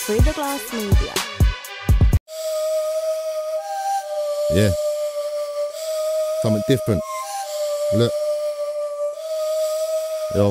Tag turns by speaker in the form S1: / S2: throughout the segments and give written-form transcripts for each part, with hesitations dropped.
S1: Free the Glass Media.
S2: Yeah. Something different. Look. Yo.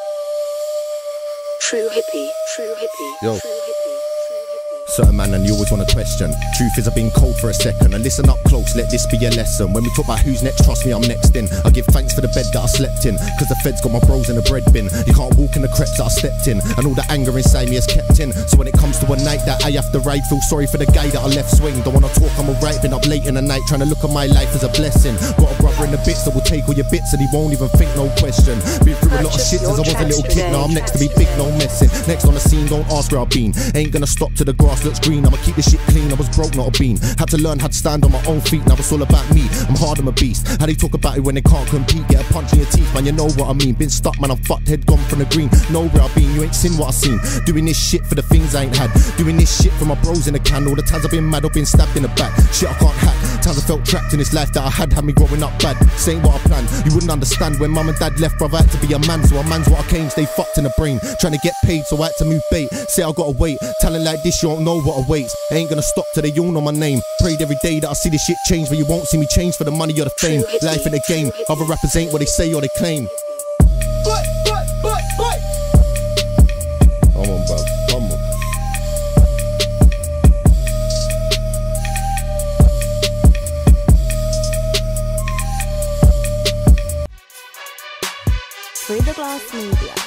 S1: True hippie, true hippie,
S2: Yo.
S1: true hippie.
S2: Certain man and you always want to question. Truth is I've been cold for a second. And listen up close, let this be a lesson. When we talk about who's next, trust me I'm next in. I give thanks for the bed that I slept in, cause the feds got my bros in the bread bin. You can't walk in the crepes that I stepped in, and all the anger inside me is kept in. So when it comes to a night that I have to ride, feel sorry for the guy that I left swing. Don't wanna talk, I'm alright, been up late in the night trying to look at my life as a blessing. Got a brother in the bits that will take all your bits and he won't even think, no question. Been through a lot of shit since I was a little kid, now I'm next to be big, no messing. Next on the scene, don't ask where I've been. Ain't gonna stop till the grass looks green, I'ma keep this shit clean. I was broke, not a bean. Had to learn how to stand on my own feet, now it's all about me. I'm hard, I'm a beast. How they talk about it when they can't compete? Get a punch in your teeth, man, you know what I mean. Been stuck, man, I'm fucked, head gone from the green. Know where I've been, you ain't seen what I've seen. Doing this shit for the things I ain't had. Doing this shit for my bros in the can. All the times I've been mad, I've been stabbed in the back. Shit I can't hack. Times I felt trapped in this life that I had me growing up bad. Saying what I planned, you wouldn't understand. When mum and dad left, brother, I had to be a man. So a man's what I came, stay fucked in the brain. Trying to get paid, so I had to move bait. Say I gotta wait, talent like this, you don't know what awaits. Ain't gonna stop till they all know my name. Prayed every day that I see this shit change, but you won't see me change for the money or the fame. Life in the game, other rappers ain't what they say or they claim. Come on, bro, come on.
S1: Free the Glass Media.